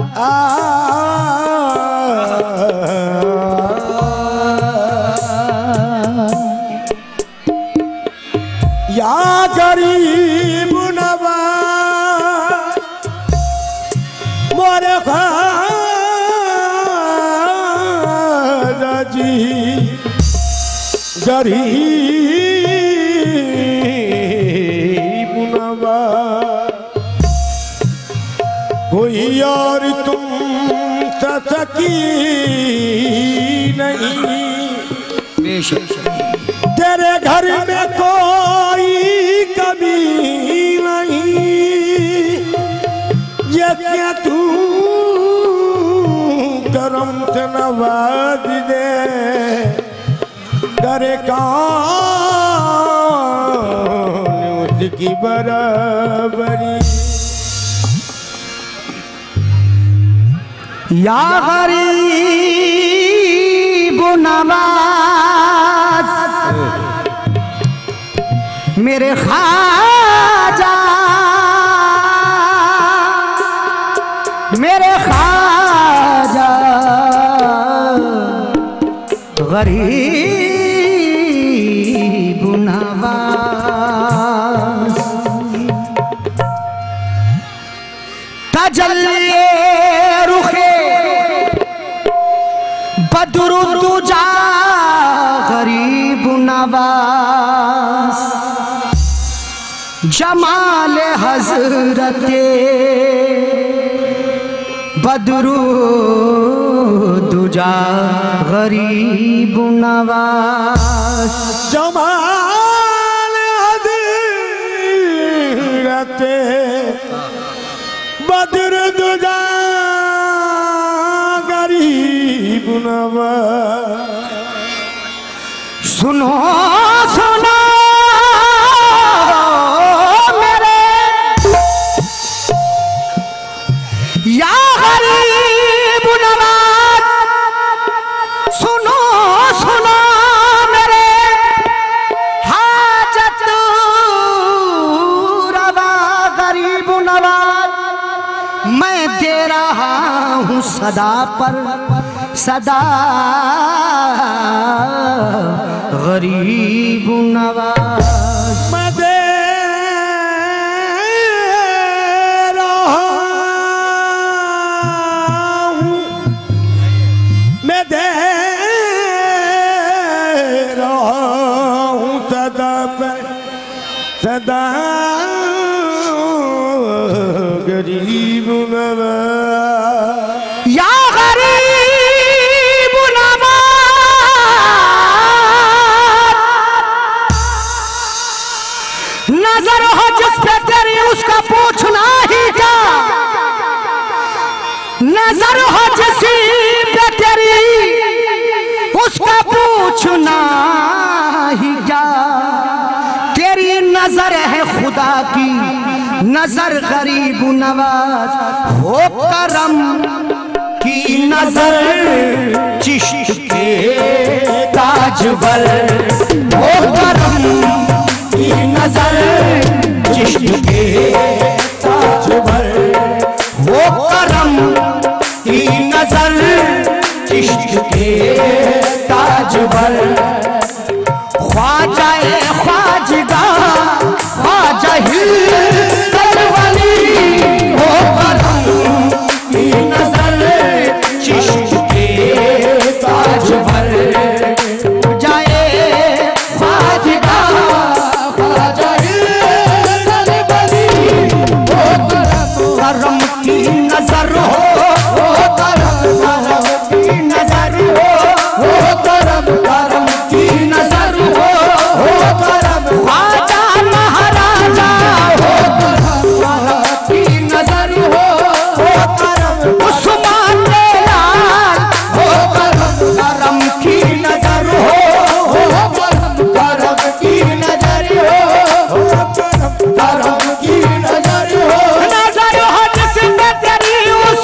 या गरीब नवाज मोरे ख्वाजा जी गरीब नवाज कोई और तुम सकी नहीं तेरे घर में कोई कमी नहीं ये क्या तू करम से नवाज दे करे कौन उसकी बराबरी या गरीब नवाज मेरे ख्वाजा गरीब नवाज तजल्ली रुखे बदरु तुजा गरीब नवाज जमाल हजरते बदरु दुजा गरीब नवाज जमाल हजरते बदरु दुजा गरीब नवाज सुनो सुनो मेरे या गरीब नवाज सुनो सुनो मेरे हाजत रवा गरीब नवाज मैं दे रहा हूँ सदा पर सदा गरीब नवाज मैं दे रहा हूँ मैं दे रहा हूँ सदा पे सदा गरीब नवाज या गरीब नवाज नजर हो जिस पे तेरी उसका पूछना ही क्या नजर हो जिस पे तेरी उसका पूछना ही क्या तेरी नजर है खुदा की नजर गरीब नवाज हो करम की नजर चिश्त के ताजवर हो करम की नजर चिश्त के ताजवर हो करम की नजर चिश्त के ताजवर ख्वाजा ख्वाजगा ख्वाजा ही सरवली हो करम की नजर चिश्त के ताजवर जाए ख्वाजगा ख्वाजा ही सरवली हो करम की नजर हो करम की नजर हो करम की नजर हो करम ख्वाजा महाराजा हो करम की नजर हो करम उस्मान लाल हो करम की नजर हो करम की नजर हो करम की नजर हो नजर हो जिसमें तेरी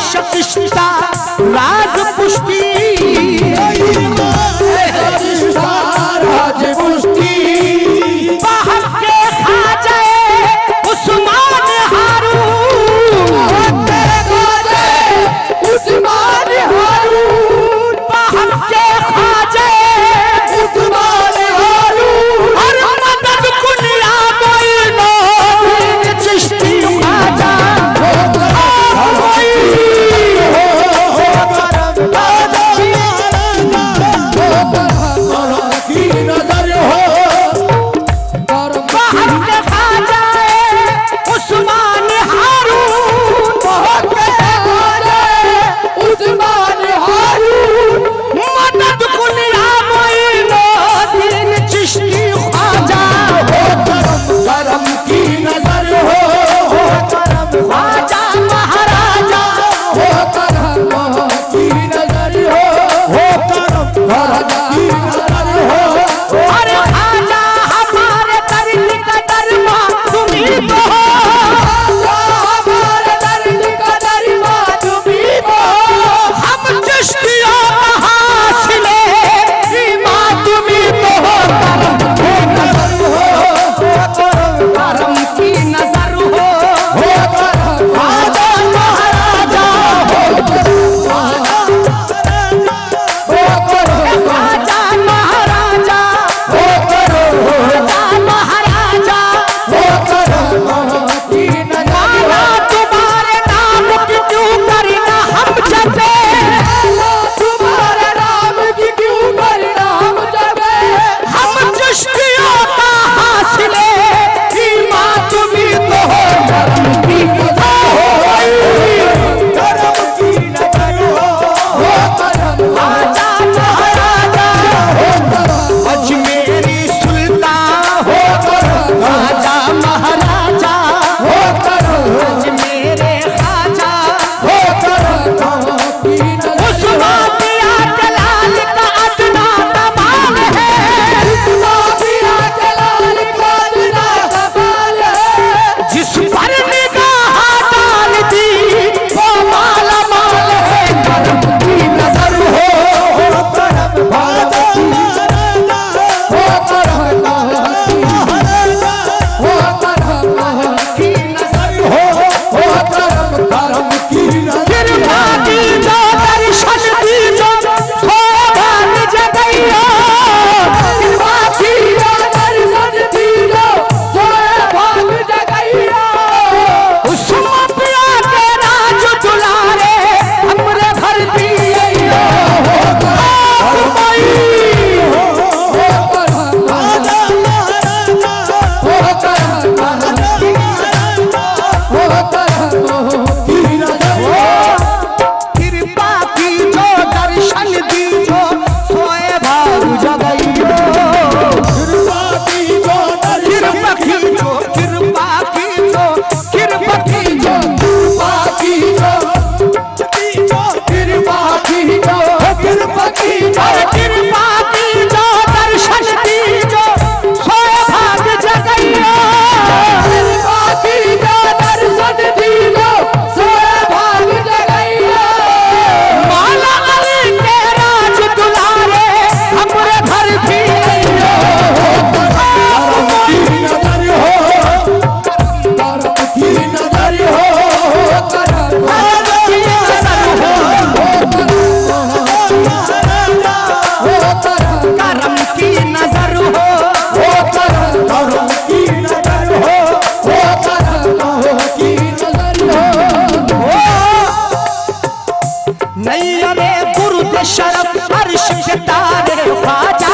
शकिश्ता राज पुष्टि राज पुष्टि बाहर के खा जाए उस्मान हारून उस्मान हारून बाहर के खा जाए उस्मान हारून और मदद कुनिया मोइनो चिश्ती खाजा शरफ अर्श के तारे ख्वाजा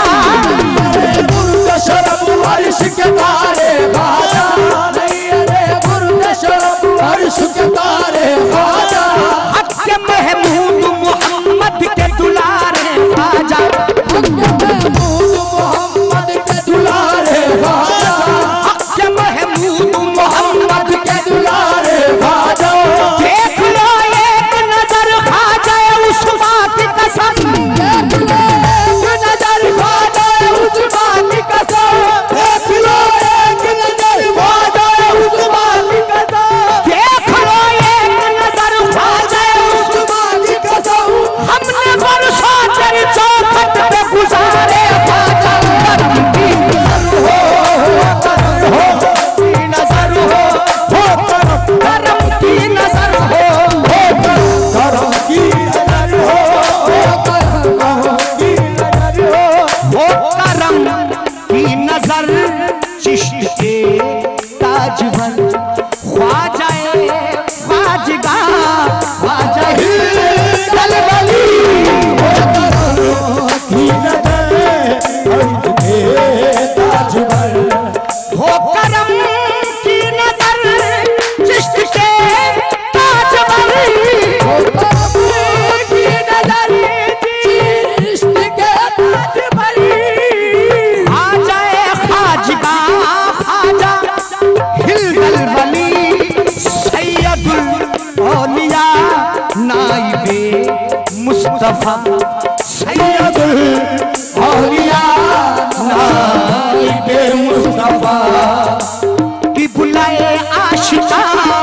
बुर्द शरफ अर्श के तारे ख्वाजा नहीं रे बुर्द शरफ अर्श के तारे ख्वाजा हक के महमूद मोहम्मद के दुलारे ख्वाजा हक के महमूद मोहम्मद के दुलारे ख्वाजा हक के महमूद मोहम्मद के दुलारे ख्वाजा देख लो एक नजर ख्वाजा उस बात की कसम देख लो एक नजर ख्वाजा उस बात की कसम देख लो एक नजर ख्वाजा उस बात की कसम देख लो एक नजर मुस्तफा सैयदुल औलिया नाइबे मुस्तफा की बुलाए आशिका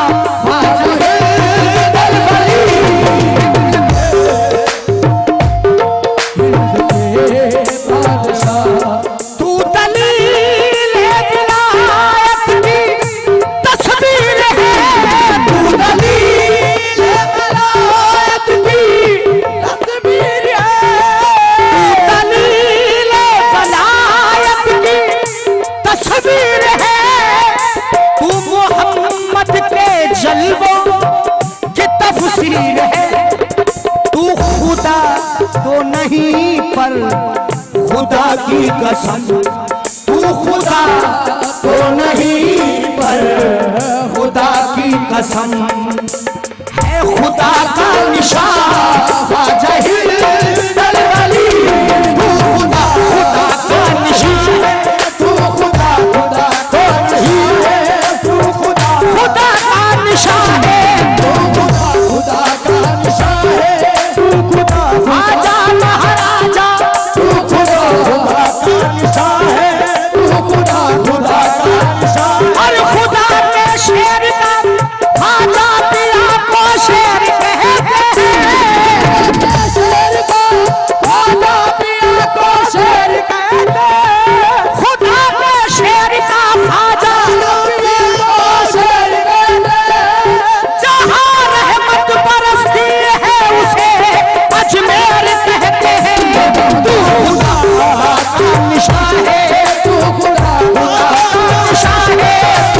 पर खुदा की कसम तू खुदा तो नहीं पर खुदा की कसम है खुदा का निशान ख्वाजा हिंदल वली तू खुदा खुदा का निशान तू खुदा खुदा तो नहीं है तू खुदा खुदा का निशान है तू खुदा खुदा का निशान है तू खुदा ख्वाजा महाराजा तू खुदा खुदा का निशान है तू खुदा खुदा का निशान और खुदा के शेर का ख्वाजा पिया को शेर कहते हैं शेर को ख्वाजा पिया को शेर कहते हैं खुदा के शेर का ख्वाजा पिया को शेर कहते हैं जहाँ रहमत बरसती है उसे अजमेर कहते हैं तू खुदा का निशान है तू खुदा खुदा का निशान है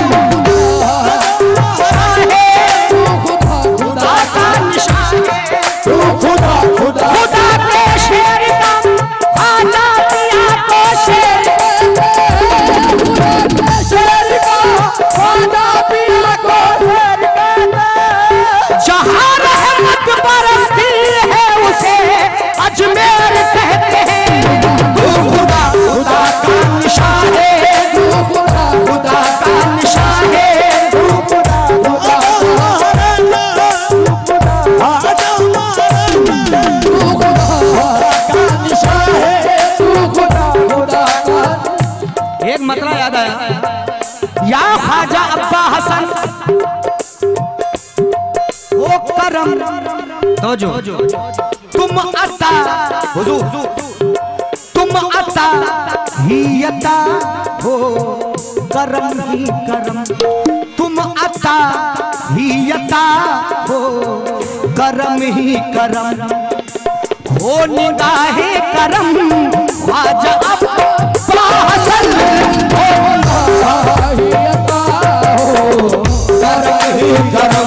खुदा का निशान है तू खुदा खुदा खुदा के शेर का ख्वाजा पिया को शेर खुदा के शेर का ख्वाजा पिया को शेर जहाँ रहमत बरसती है उसे अजमेर कहते हैं तू खुदा खुदा का निशान है तू खुदा खुदा का निशान है तू खुदा खुदा एक मतला याद आया या ख्वाजा अब्बा हसन ओ करम तो जो तुम अता हुजूर तुम अता ही अता हो करम ही करम तुम अता ही अता हो करम ही करम हो निगाहे करम ख्वाजा अब्बा हसन हो निगाहे अता हो करम ही करम